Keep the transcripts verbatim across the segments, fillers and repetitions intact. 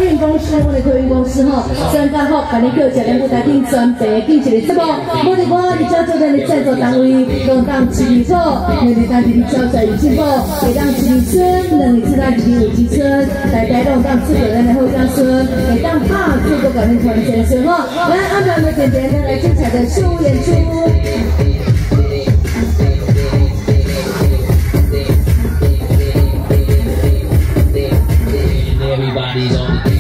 运公司，我哋托运公司吼，宣发好，把你叫一个舞台顶专备建一个节目，我哋我而且做咱的制作单位，拢当饲鱼草，两日当日招财有进步，会当饲鱼村，两日只当饲鱼鸡村，大家拢当制作咱的好家村，会当拍出个感人团结村吼，来安排我们点点带来精彩的秀演出。 Everybody's on the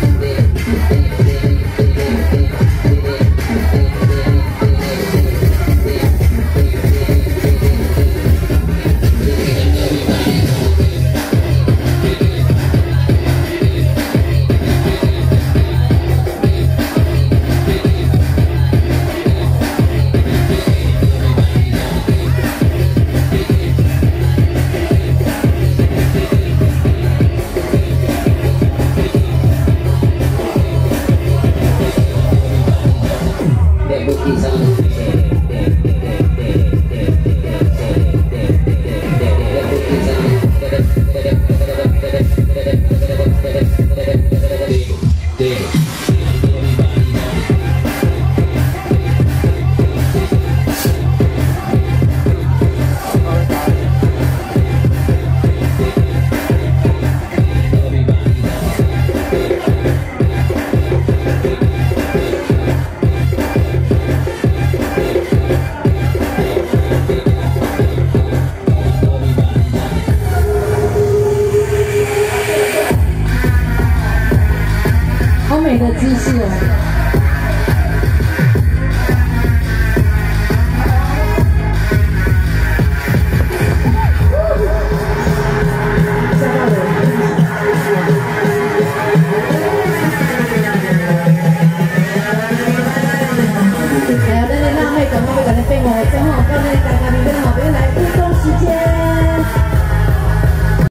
美的姿势哦。吓到人！还有咱的辣妹，赶快赶快变我，正好刚才。